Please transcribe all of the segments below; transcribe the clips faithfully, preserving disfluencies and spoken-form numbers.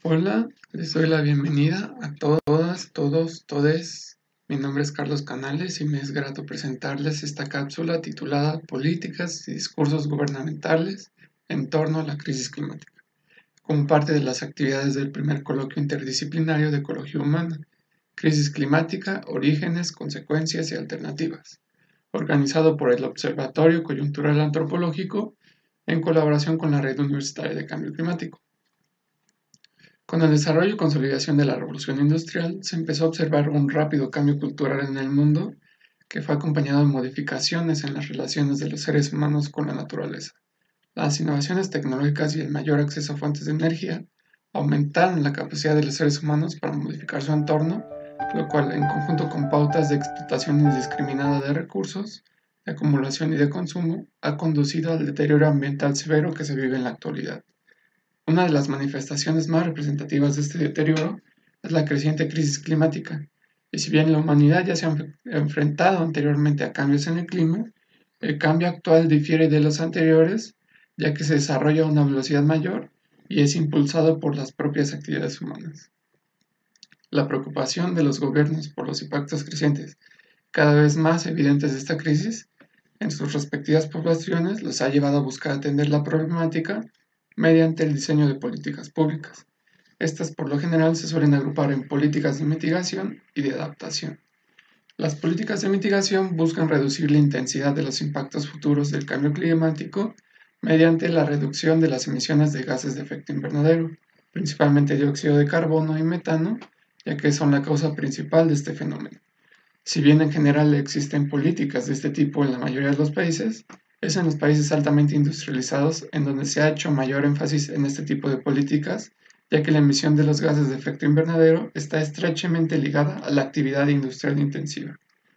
Hola, les doy la bienvenida a todas, todos, todes. Mi nombre es Carlos Canales y me es grato presentarles esta cápsula titulada Políticas y discursos gubernamentales en torno a la crisis climática, como parte de las actividades del primer coloquio interdisciplinario de ecología humana, crisis climática, orígenes, consecuencias y alternativas, organizado por el Observatorio Coyuntural Antropológico en colaboración con la Red Universitaria de Cambio Climático. Con el desarrollo y consolidación de la revolución industrial, se empezó a observar un rápido cambio cultural en el mundo que fue acompañado de modificaciones en las relaciones de los seres humanos con la naturaleza. Las innovaciones tecnológicas y el mayor acceso a fuentes de energía aumentaron la capacidad de los seres humanos para modificar su entorno, lo cual, en conjunto con pautas de explotación indiscriminada de recursos, de acumulación y de consumo, ha conducido al deterioro ambiental severo que se vive en la actualidad. Una de las manifestaciones más representativas de este deterioro es la creciente crisis climática, y si bien la humanidad ya se ha enfrentado anteriormente a cambios en el clima, el cambio actual difiere de los anteriores, ya que se desarrolla a una velocidad mayor y es impulsado por las propias actividades humanas. La preocupación de los gobiernos por los impactos crecientes, cada vez más evidentes de esta crisis, en sus respectivas poblaciones los ha llevado a buscar atender la problemática mediante el diseño de políticas públicas. Estas por lo general se suelen agrupar en políticas de mitigación y de adaptación. Las políticas de mitigación buscan reducir la intensidad de los impactos futuros del cambio climático mediante la reducción de las emisiones de gases de efecto invernadero, principalmente dióxido de carbono y metano, ya que son la causa principal de este fenómeno. Si bien en general existen políticas de este tipo en la mayoría de los países, es en los países altamente industrializados en donde se ha hecho mayor énfasis en este tipo de políticas, ya que la emisión de los gases de efecto invernadero está estrechamente ligada a la actividad industrial intensiva.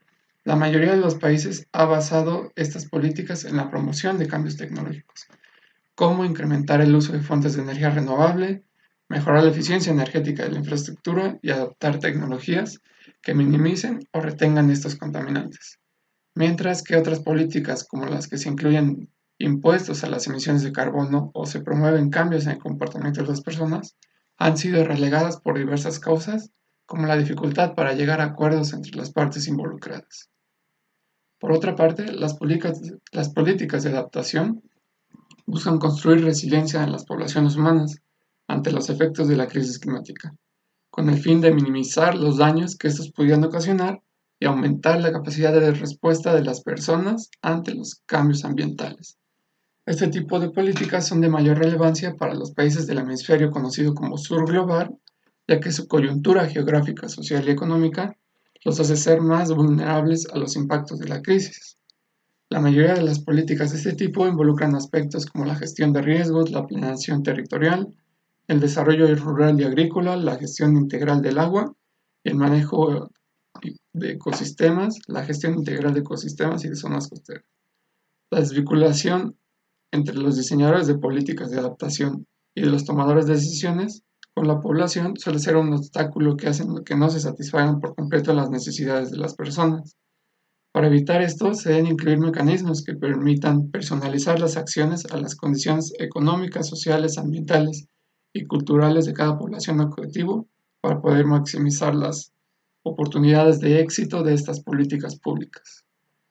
La mayoría de los países ha basado estas políticas en la promoción de cambios tecnológicos, como incrementar el uso de fuentes de energía renovable, mejorar la eficiencia energética de la infraestructura y adoptar tecnologías que minimicen o retengan estos contaminantes. Mientras que otras políticas, como las que se incluyen impuestos a las emisiones de carbono o se promueven cambios en el comportamiento de las personas, han sido relegadas por diversas causas, como la dificultad para llegar a acuerdos entre las partes involucradas. Por otra parte, las políticas, las políticas de adaptación buscan construir resiliencia en las poblaciones humanas ante los efectos de la crisis climática, con el fin de minimizar los daños que estos pudieran ocasionar y aumentar la capacidad de respuesta de las personas ante los cambios ambientales. Este tipo de políticas son de mayor relevancia para los países del hemisferio conocido como sur global, ya que su coyuntura geográfica, social y económica los hace ser más vulnerables a los impactos de la crisis. La mayoría de las políticas de este tipo involucran aspectos como la gestión de riesgos, la planeación territorial, el desarrollo rural y agrícola, la gestión integral del agua, el manejo de ecosistemas, la gestión integral de ecosistemas y de zonas costeras. La desvinculación entre los diseñadores de políticas de adaptación y de los tomadores de decisiones con la población suele ser un obstáculo que hace que no se satisfagan por completo las necesidades de las personas. Para evitar esto, se deben incluir mecanismos que permitan personalizar las acciones a las condiciones económicas, sociales, ambientales y culturales de cada población objetivo para poder maximizar las oportunidades de éxito de estas políticas públicas.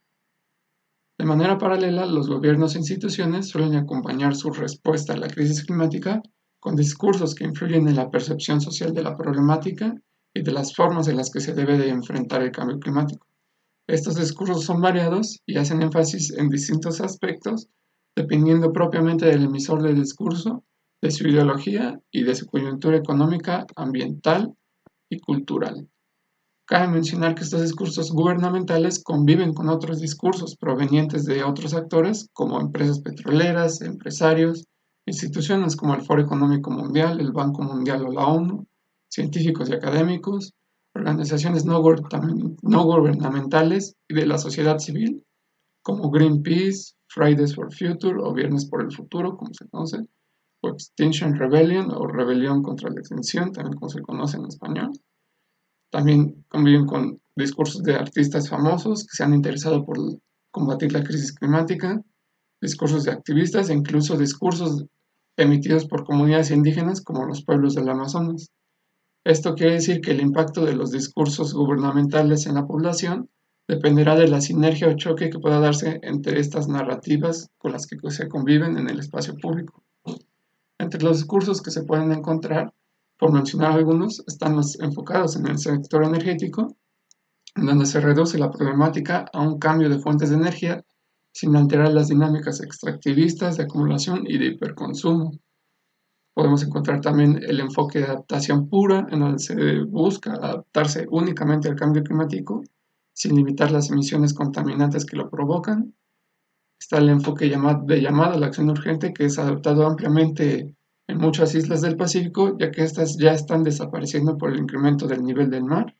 De manera paralela, los gobiernos e instituciones suelen acompañar su respuesta a la crisis climática con discursos que influyen en la percepción social de la problemática y de las formas en las que se debe de enfrentar el cambio climático. Estos discursos son variados y hacen énfasis en distintos aspectos, dependiendo propiamente del emisor del discurso, de su ideología y de su coyuntura económica, ambiental y cultural. Cabe mencionar que estos discursos gubernamentales conviven con otros discursos provenientes de otros actores, como empresas petroleras, empresarios, instituciones como el Foro Económico Mundial, el Banco Mundial o la ONU, científicos y académicos, organizaciones no, no gubernamentales y de la sociedad civil, como Greenpeace, Fridays for Future o Viernes por el Futuro, como se conoce, o Extinction Rebellion o Rebelión contra la Extinción, también como se conoce en español. También conviven con discursos de artistas famosos que se han interesado por combatir la crisis climática, discursos de activistas e incluso discursos emitidos por comunidades indígenas como los pueblos del Amazonas. Esto quiere decir que el impacto de los discursos gubernamentales en la población dependerá de la sinergia o choque que pueda darse entre estas narrativas con las que se conviven en el espacio público. Entre los discursos que se pueden encontrar, por mencionar algunos, están los enfocados en el sector energético, en donde se reduce la problemática a un cambio de fuentes de energía sin alterar las dinámicas extractivistas de acumulación y de hiperconsumo. Podemos encontrar también el enfoque de adaptación pura, en donde se busca adaptarse únicamente al cambio climático, sin limitar las emisiones contaminantes que lo provocan. Está el enfoque de llamada a la acción urgente, que es adoptado ampliamente en muchas islas del Pacífico, ya que estas ya están desapareciendo por el incremento del nivel del mar.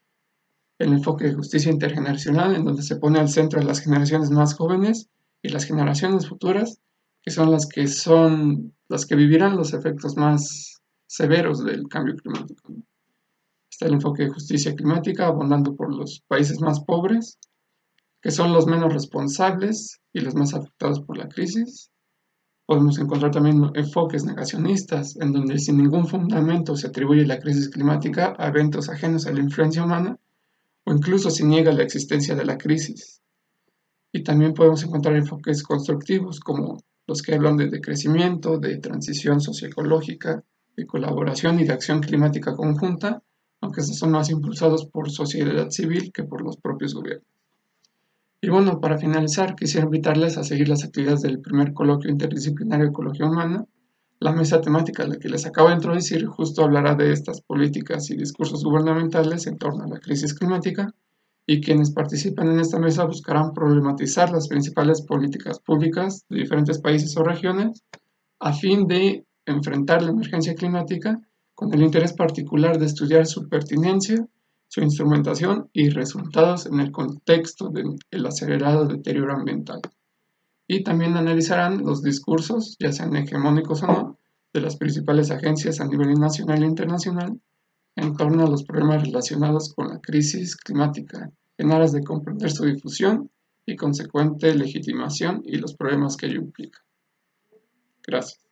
El enfoque de justicia intergeneracional, en donde se pone al centro a las generaciones más jóvenes y las generaciones futuras, que son las que son las que vivirán los efectos más severos del cambio climático. Está el enfoque de justicia climática, abondando por los países más pobres, que son los menos responsables y los más afectados por la crisis. Podemos encontrar también enfoques negacionistas, en donde sin ningún fundamento se atribuye la crisis climática a eventos ajenos a la influencia humana, o incluso se niega la existencia de la crisis. Y también podemos encontrar enfoques constructivos, como los que hablan de decrecimiento, de transición socioecológica, de colaboración y de acción climática conjunta, aunque estos son más impulsados por sociedad civil que por los propios gobiernos. Y bueno, para finalizar, quisiera invitarles a seguir las actividades del primer coloquio interdisciplinario de Ecología Humana. La mesa temática a la que les acabo de introducir justo hablará de estas políticas y discursos gubernamentales en torno a la crisis climática, y quienes participan en esta mesa buscarán problematizar las principales políticas públicas de diferentes países o regiones a fin de enfrentar la emergencia climática con el interés particular de estudiar su pertinencia, su instrumentación y resultados en el contexto del acelerado deterioro ambiental. Y también analizarán los discursos, ya sean hegemónicos o no, de las principales agencias a nivel nacional e internacional en torno a los problemas relacionados con la crisis climática, en aras de comprender su difusión y consecuente legitimación y los problemas que ello implica. Gracias.